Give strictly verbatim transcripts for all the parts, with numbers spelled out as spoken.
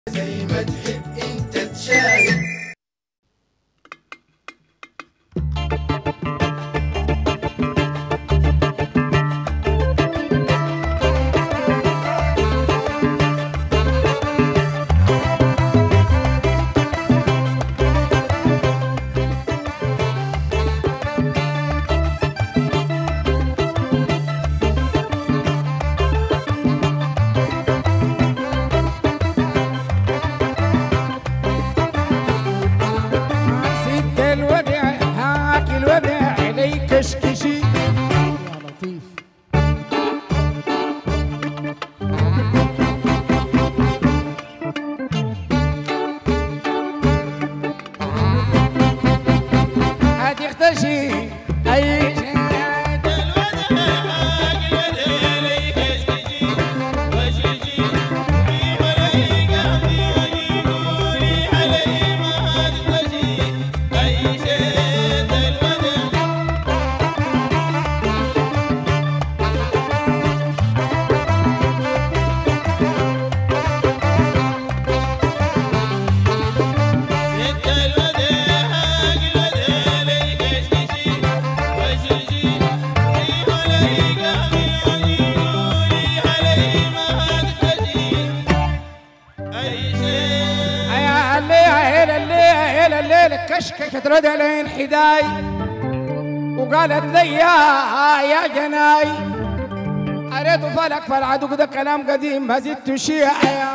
زي ما تحب انت تشاهد. كشكشي يا لطيف هتختشي اي كشكشت ردى لين حداي وقالت لي يا جناي أريد فلك فالعدو ده كلام قديم ما زدت شيء يا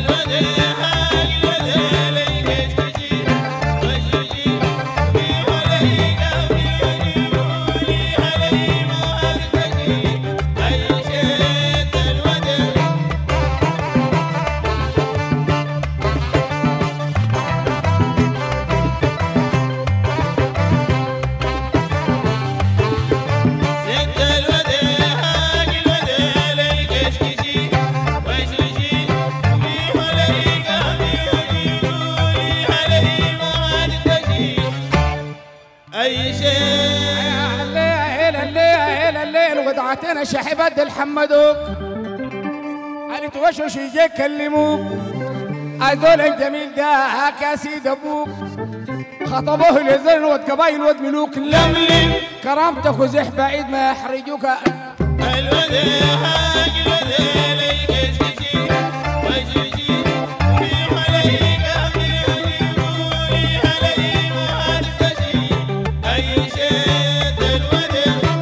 اي شيء الليل الليل الليل وقطعتنا شحبت الحمدوك قالت وش وش يجي يكلموك هذول الجميل ده يا سيد ابوك خطبوه لزر ود قبايل ود ملوك لملم كرامتك وزح بعيد ما يحرجوك الود هاج الود ليك تجي وجيجي عليك بيقولي علي ما تجي اي شيء الود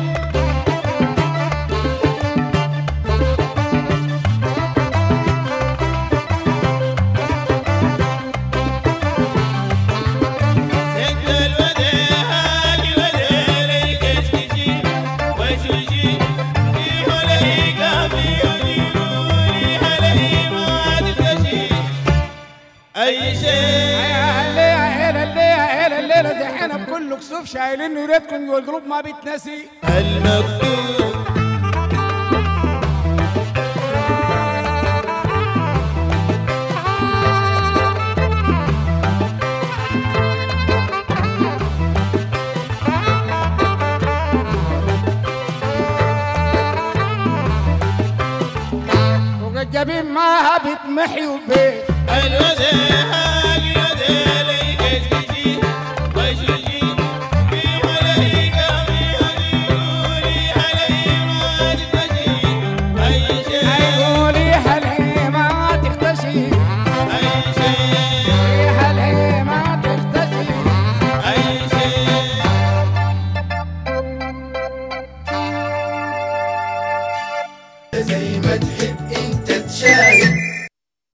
اي شيء الليله الليله الليله دحين بكل كسوف شايلين نورتكم والقلوب ما بتنسي المكتوب وقجبين ما بتمحي وبيت الود هاج الود ليك تجي وجيجي بيقولي علي ما تجي اي شيء قولي هلي ما تختشي اي شيء هلي ما تختشي اي شيء زي ما